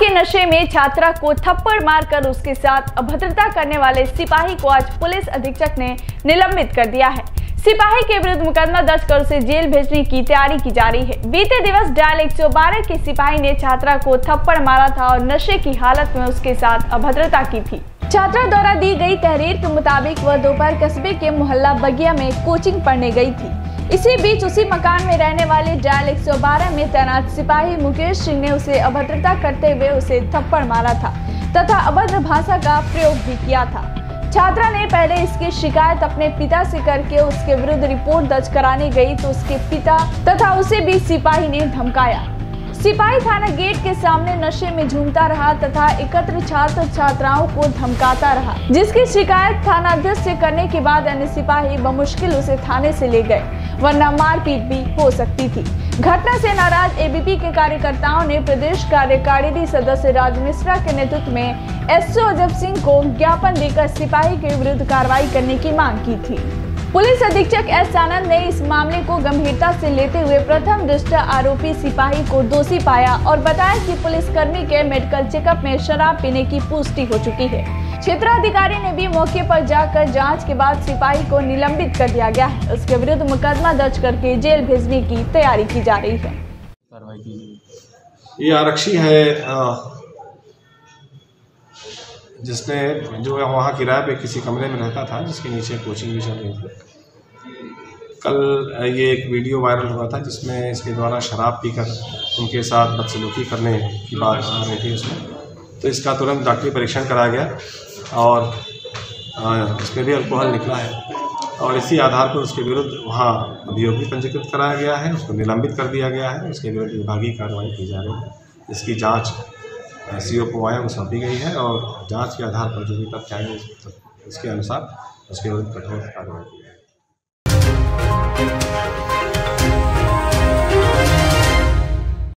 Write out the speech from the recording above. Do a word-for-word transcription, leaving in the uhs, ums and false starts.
के नशे में छात्रा को थप्पड़ मारकर उसके साथ अभद्रता करने वाले सिपाही को आज पुलिस अधीक्षक ने निलंबित कर दिया है। सिपाही के विरुद्ध मुकदमा दर्ज कर उसे जेल भेजने की तैयारी की जा रही है। बीते दिवस डायल एक सौ बारह के सिपाही ने छात्रा को थप्पड़ मारा था और नशे की हालत में उसके साथ अभद्रता की थी। छात्रा द्वारा दी गई तहरीर के मुताबिक वह दोपहर कस्बे के मोहल्ला बगिया में कोचिंग पढ़ने गई थी। इसी बीच उसी मकान में रहने वाले डायल एक सौ बारह में तैनात सिपाही मुकेश सिंह ने उसे अभद्रता करते हुए उसे थप्पड़ मारा था तथा अभद्र भाषा का प्रयोग भी किया था। छात्रा ने पहले इसकी शिकायत अपने पिता से करके उसके विरुद्ध रिपोर्ट दर्ज कराने गई तो उसके पिता तथा उसे भी सिपाही ने धमकाया। सिपाही थाना गेट के सामने नशे में झूमता रहा तथा एकत्र छात्र छात्राओं को धमकाता रहा, जिसकी शिकायत थानाध्यक्ष से करने के बाद अन्य सिपाही बमुश्किल उसे थाने से ले गए, वरना मारपीट भी हो सकती थी। घटना से नाराज एबीपी के कार्यकर्ताओं ने प्रदेश कार्यकारिणी सदस्य राज मिश्रा के नेतृत्व में एसओ अजब सिंह को ज्ञापन देकर सिपाही के विरुद्ध कार्रवाई करने की मांग की थी। पुलिस अधीक्षक एस आनंद ने इस मामले को गंभीरता से लेते हुए प्रथम दृष्टया आरोपी सिपाही को दोषी पाया और बताया कि पुलिसकर्मी के मेडिकल चेकअप में शराब पीने की पुष्टि हो चुकी है। क्षेत्राधिकारी ने भी मौके पर जाकर जांच के बाद सिपाही को निलंबित कर दिया गया है। उसके विरुद्ध मुकदमा दर्ज करके जेल भेजने की तैयारी की जा रही है। ये आरक्षी है जिसने जो है वहाँ किराए पे किसी कमरे में रहता था, जिसके नीचे कोचिंग भी चल रही थी। कल ये एक वीडियो वायरल हुआ था जिसमें इसके द्वारा शराब पीकर उनके साथ बदसलूकी करने की बात आ रही थी उसमें। तो इसका तुरंत डॉक्टरी परीक्षण कराया गया और इसमें भी अल्कोहल निकला है और इसी आधार पर उसके विरुद्ध वहाँ अभियोग भी पंजीकृत कराया गया है, उसको निलंबित कर दिया गया है। उसके विरुद्ध विभागीय कार्रवाई की जा रही है। इसकी जाँच सीओ को आया को सौंपी गई है और जांच के आधार पर जो भी तथ्य आएंगे उसके अनुसार उसके विरुद्ध कठोर कार्रवाई की